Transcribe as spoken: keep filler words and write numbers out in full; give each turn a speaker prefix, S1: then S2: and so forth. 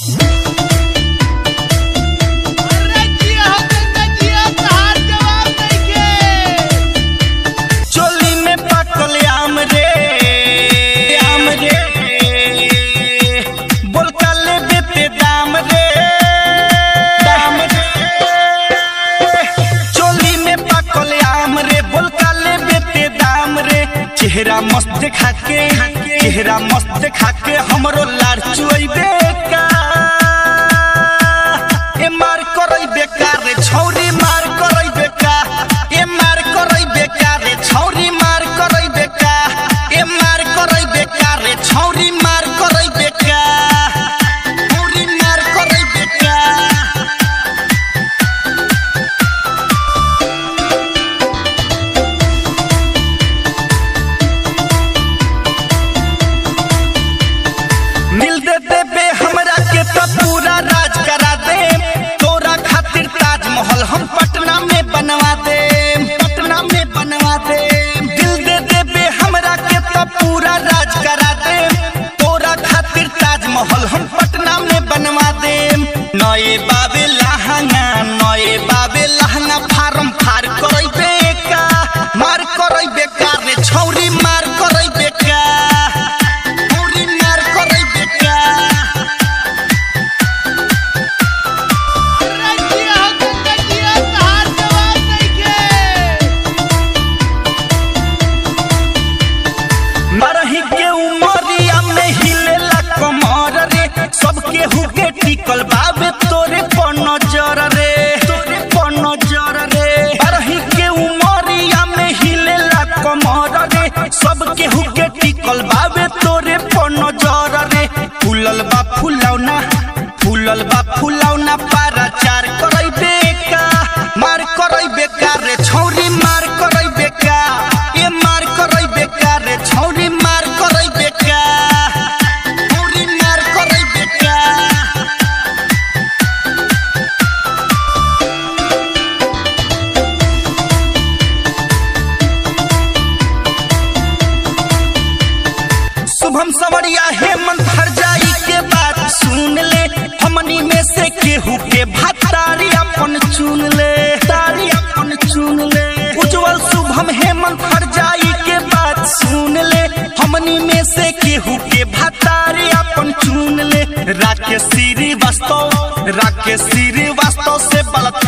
S1: चेहरा मस्त देखा के चेहरा मस्त देखा के हमरो लार चुइबे का ए मार करई बेकार रे छौरी मार करई बेका ए मार करई बेकार रे छौरी मार करई बेका ए मार करई बेकार रे छौरी मार करई बेका छौरी मार करई बेका मिल दे देबे हमरा के तो पूरा राज करा दे तोरा खातिर ताजमहल हम पटना में बनवा दे पटना में बनवा दे दिल दे देबे हमरा के तो पूरा राज करा दे तोरा खातिर ताजमहल हम पटना में बनवा दे नए बाबे लहंगा नए बाबे लहंगा फार्म फार करई बेका मार करई बेकार रे छौरी मार करई बेका सबके हुके टिकल बाबे तोरे पर नजर रे तोरे पर नजर रे बरही के उमरिया में हिलेला कमर रे सबके हुके टिकल बाबे तोरे पर नजर रे फूलल बा फुलौना फूलल बा फुलौना पारा चार करई बेका मार करई बेकार रे छौरी मार करई बेका ए मार करई बेकार रे छौरी मार करई बेका शुभम सवरिया हेमंत हरजाई के बात सुन ले हमनी में से केहू के भातारी अपन चुन ले तारी अपन चुन ले उज्जवल शुभम हेमंत हरजाई के बात सुन ले हमनी में से केहू के भातारी अपन चुन ले राकेश श्रीवास्तव राकेश श्रीवास्तव से बलत